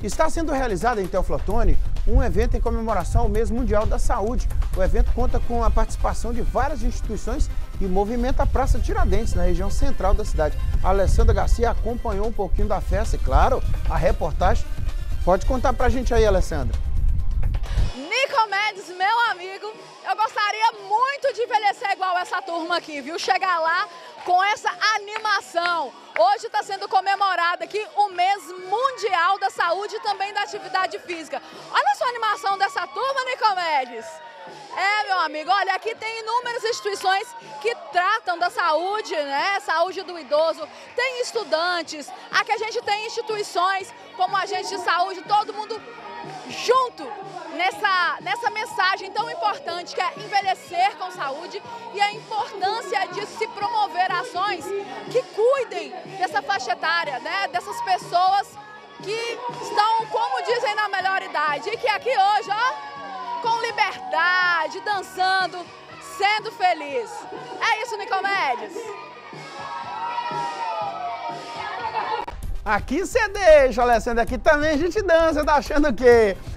Está sendo realizado em Teoflotone um evento em comemoração ao Mês Mundial da Saúde. O evento conta com a participação de várias instituições e movimenta a Praça Tiradentes, na região central da cidade. A Alessandra Garcia acompanhou um pouquinho da festa e, claro, a reportagem. Pode contar pra gente aí, Alessandra. Nicomedes, meu amigo, eu gostaria muito de envelhecer igual essa turma aqui, viu? Chegar lá com essa animação. Hoje está sendo comemorado aqui o Mês Mundial da Saúde e também da Atividade Física. Olha só a animação dessa turma, Nicomedes. Meu amigo, olha, aqui tem inúmeras instituições que tratam da saúde, né? Saúde do idoso, tem estudantes, aqui a gente tem instituições como agentes de saúde, todo mundo junto nessa mensagem tão importante que é envelhecer com saúde e a importância de se promover ações que cuidem dessa faixa etária, né? Dessas pessoas que estão, como dizem, na melhor idade e que aqui hoje, ó, com liberdade, dançando, sendo feliz. É isso, Nicomedes. Aqui você deixa, Alessandra, aqui também a gente dança, tá achando o quê?